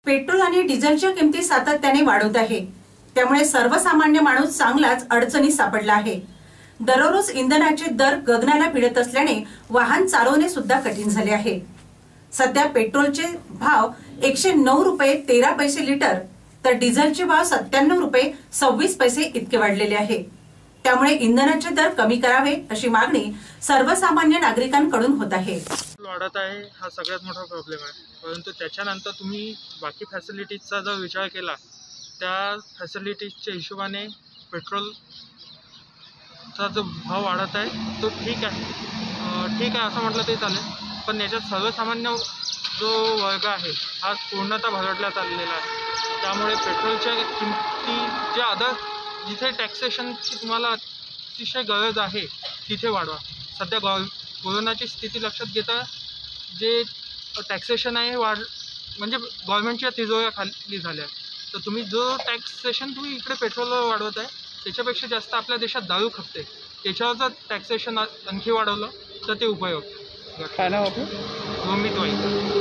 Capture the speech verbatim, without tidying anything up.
Petrol आणि डिझेलच्या किमती सातत्याने वाढत आहे। त्यामुळे सर्वसामान्य माणूस चांगलाच अडचणीत सापडला आहे। दररोज इंधनाचे दर गगनाला भिडत असल्याने वाहन चालवणे सुद्धा कठीण झाले आहे। सध्या पेट्रोलचे भाव एकशे नऊ रुपये तेरा पैसे लिटर तर डिझेलचे भाव सत्त्याण्णव रुपये सव्वीस पैसे इतके वाढलेले आहे। त्यामुळे इंधनाचे दर कमी करावे अशी मागणी सर्वसामान्य नागरिकांकडून होत आहे। वाढत आहे हा सगळ्यात मोठा प्रॉब्लेम आहे, परंतु त्याच्यानंतर तुम्ही बाकी फॅसिलिटीजचा जर विचार केला त्या फॅसिलिटीजच्या हिशोबाने पेट्रोलचा जो भाव वाढत आहे तो ठीक आहे ठीक आहे असं म्हटलं तरी चालेल, पण याच्यात सर्वसामान्य जो वर्ग आहे हा पूर्णतः भरडला चाललेला आहे। त्यामुळे पेट्रोलच्या किमती जे अदर जिथे टॅक्सेशनची तुम्हाला अतिशय गरज आहे तिथे वाढवा। सध्या गॉ कोरोनाची स्थिती लक्षात घेता जे टॅक्सेशन आहे वाढ म्हणजे गव्हर्नमेंटच्या तिजोऱ्या खाली झाल्या, तर तुम्ही जो टॅक्सेशन तुम्ही इकडे पेट्रोलवर वाढवत आहे त्याच्यापेक्षा जास्त आपल्या देशात दारू खपते, त्याच्यावर जर टॅक्सेशन आणखी वाढवलं तर ते उपयोग। काय नाव आपलं? रोमित वाईकर।